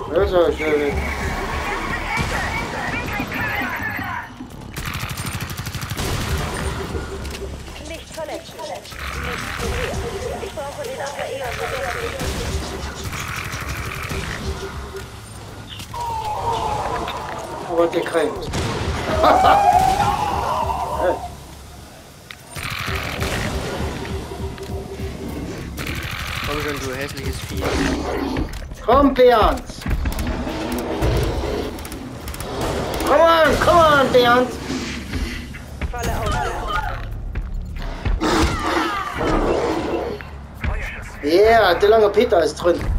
Also, schön. Nicht verletzen. Nicht berühren. Ich brauche den Achaeon sofort. Aber der krank. Komm schon, du hässliches Vieh. Komm, Bernd! Come on, Bernd! Falle aus. Ja, yeah, der lange Peter ist drin.